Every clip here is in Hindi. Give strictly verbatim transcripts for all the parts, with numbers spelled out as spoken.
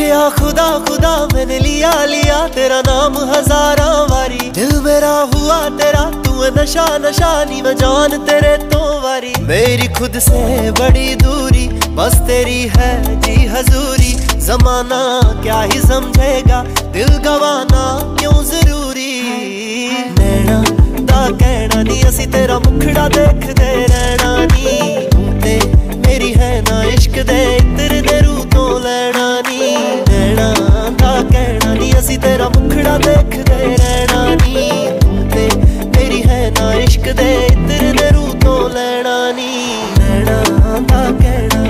किया खुदा खुदा मैंने लिया लिया तेरा नाम हजारा वारी। दिल मेरा हुआ तेरा तू नशा नशा नी मैं जान तेरे तो वारी। मेरी खुद से बड़ी दूरी बस तेरी है जी हजूरी। जमाना क्या ही समझेगा दिल गवाना क्यों जरूरी। नैना दा कहना नी असी तेरा मुखड़ा देखदे रहना नी। तू ते मेरी है ना इश्क दे इत्र दे रू तो लेना नी। नैना दा कहना नी असी तेरा मुखड़ा देखदे रहना नी। तू ते मेरी है ना इश्क दे इत्र दे रू तो लेना नी। नैना दा कहना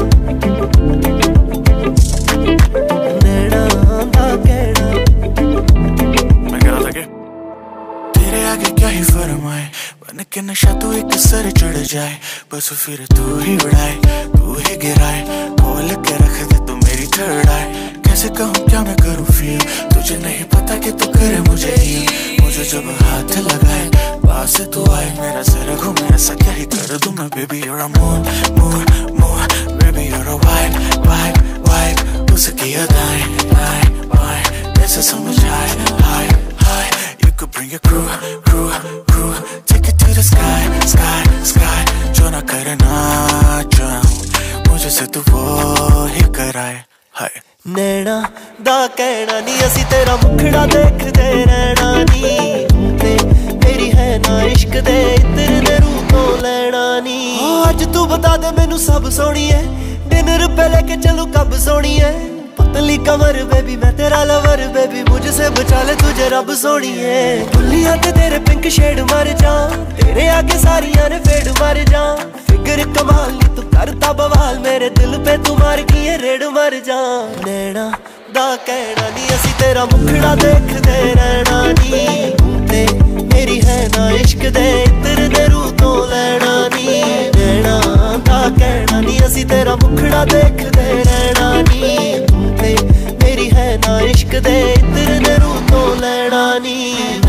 नैना दा कहना। मैं कह रहा था कि तेरे आगे क्या ही फरमाए बन के नशा तू एक सर चढ़ जाए। बस फिर तू ही उड़ाए तू ही गिराए खोल के रख दे तू मेरी थर्ड आए। कैसे कहूँ क्या मैं करूँ फील तुझे नहीं पता कि तू करे मुझे ही। मुझे जब हाथ लगाए पास तू आए मेरा सर घूमे ऐसा क्या ही कर दूँ मैं। Baby you're a moon moon moon baby you're a vibe vibe vibe उसकी अदाएं दाएं बाएं कैसे समझ आए हाय हाय। You could bring your crew crew crew take it to the sky sky sky जो ना करना चाहूँ मुझे से तू वो ही कराए हाय। नैना दा कहना नी असी तेरा मुखड़ा देखदे रहना नी। तू ते मेरी है ना इश्क दे इत्र दे रू तो लेना नी। अज तू बता दे मैनू सब सोनी है डिनर पे लेके चलूं कब सोनी है। पतली कमर बेबी मैं तेरा लवर बेबी मुझसे बचा ले तुझे रब सोनी है। दुनिया ते तेरे पिंक शेड मर जा तेरे आगे सारिया ने फेड मर जा। फिगर कमाल नी तू करता बवाल मेरे दिल पे तू मार की ये रेड मर जा। नैना दा कहना नी असी तेरा मुखड़ा देखदे रहना नी। तू ते मेरी है ना इश्क दे इत्र दे रू तो लेना नी। नैना दा कहना नी असी तेरा मुखड़ा देखदे रहना नी। तू ते मेरी है ना इश्क दे इत्र दे रू तो लेना नी।